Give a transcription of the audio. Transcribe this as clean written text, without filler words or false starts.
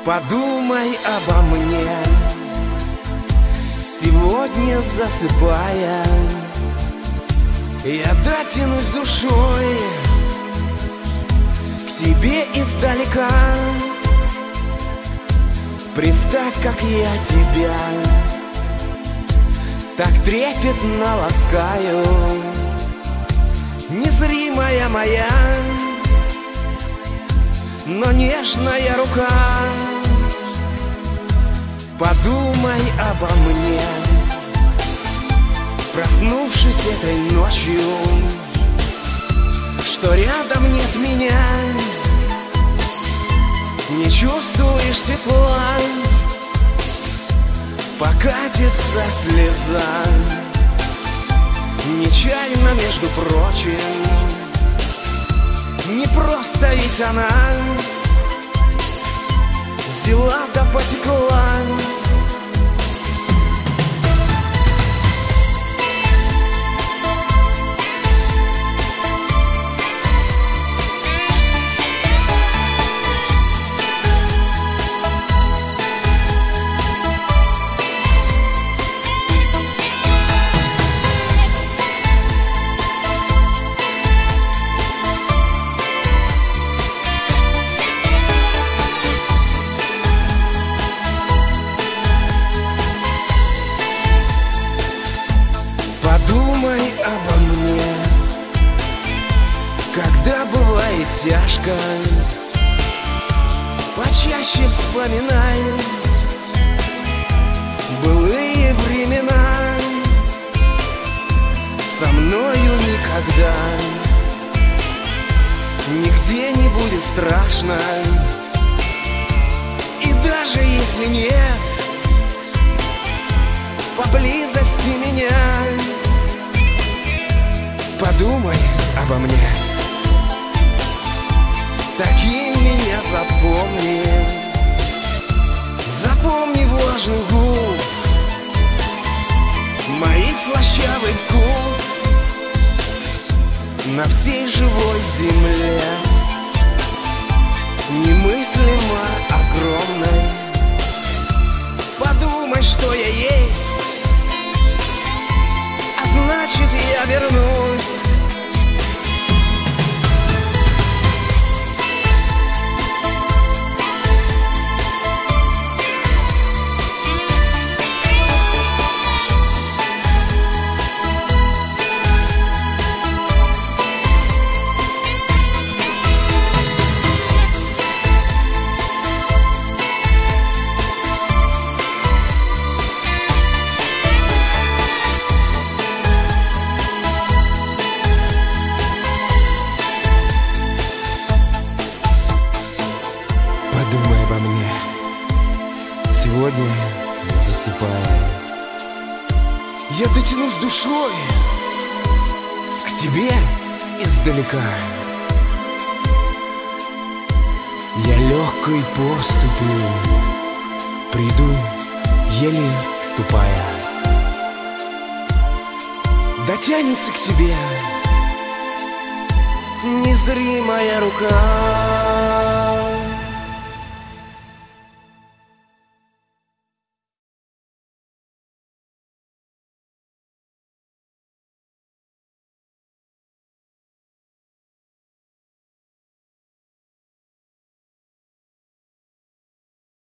Подумай обо мне, сегодня засыпая. Я дотянусь душой к тебе издалека. Представь, как я тебя так трепетно ласкаю, незримая моя, но нежная рука. Подумай обо мне, проснувшись этой ночью, что рядом нет меня, не чувствуешь тепла, покатится слеза, нечаянно, между прочим. Не просто ведь она взяла да потекла. Подумай обо мне, когда бывает тяжко, почаще вспоминай былые времена. Со мною никогда нигде не будет страшно, и даже если нет поблизости меня, подумай обо мне, таким меня запомни. Запомни влажный губ, моих слащавый вкус на всей живой земле, немыслимо огромной. Подумай, что я есть, а значит, я вернусь. Подумай обо мне, сегодня засыпая. Я дотянусь душой к тебе издалека. Я легкой поступью приду, еле ступая. Дотянется к тебе незримая рука.